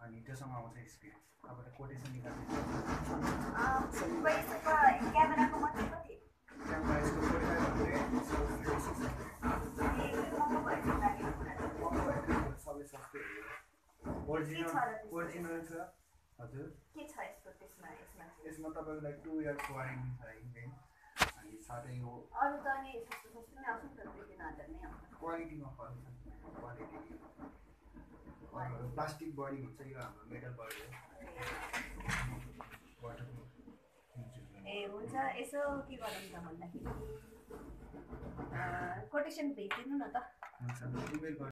अनि त्योसँग आउँछ स्क्रिन तपाईँले कोटेसन निकाल्नु क्यामेराको मात्रै कति क्यामेरा यसको 4500 सबै सस्तै हो ओरिजिनल छ हजुर के छ यसको त्यसमा यसमा तपाईँको लागि 2 इयर्स वारेन्टी छ इभेन अनि साथै यो अरु त नि सस्तो नै आउँछ नि त 2-3 हजार नै आउँछ क्वालिटीमा फरक छ क्वालिटी प्लास्टिक बडी हुन्छ यो हाम्रो मेटल बडी हो वाटरप्रुफ ए हुन्छ यसो के गरौँ त भन्दाखेरि कोटेसन भेटिदिनु न त हुन्छ इमेल